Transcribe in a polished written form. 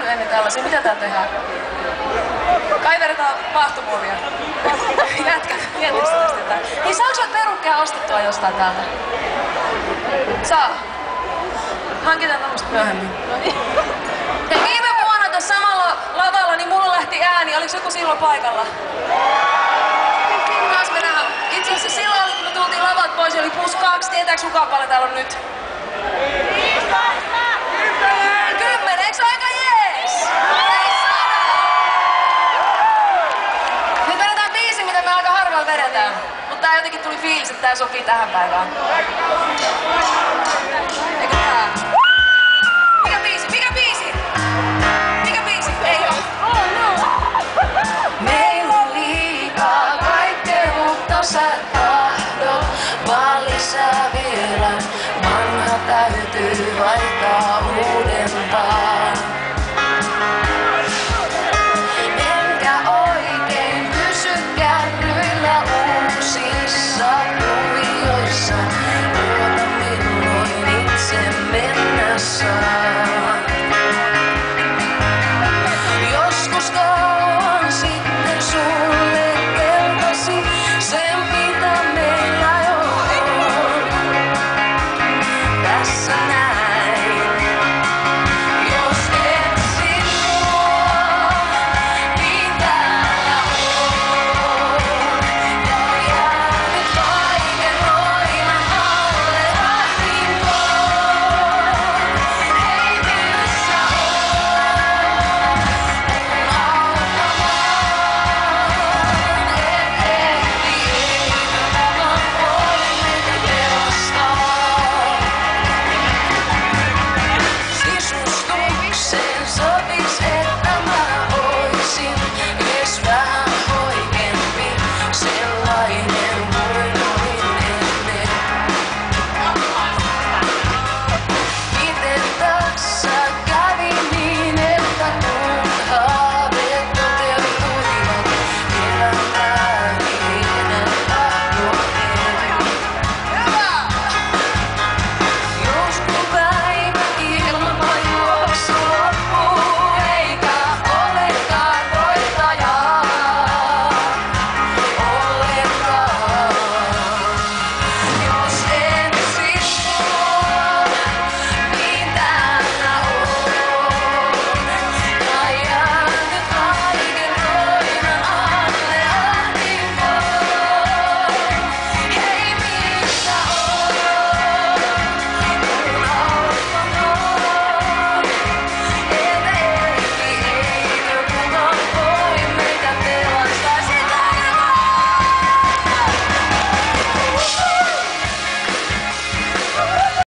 nähnyt ennen tällaisia. Mitä tää tehdään? Kaiveretaan vaahtomuovia. Jätkät, miettikö sä tästä jotain? Niin saanko sä perukkeja ostettua jostain täältä? Saa. Hankitaan tämmöstä myöhemmin. Hei, viime vuonna tässä samalla lavalla niin mulla lähti ääni. Oliko joku silloin paikalla? Itse asiassa silloin, kun me tultiin lavat pois, oli +2. Tietääks kukaan paljon täällä on nyt? 10, eikö se aika jees? Nyt vedetään biisi, mitä me aika harvoin vedetään. Mutta tää jotenkin tuli fiilis, että tää sopii tähän päivään. Eikö tää?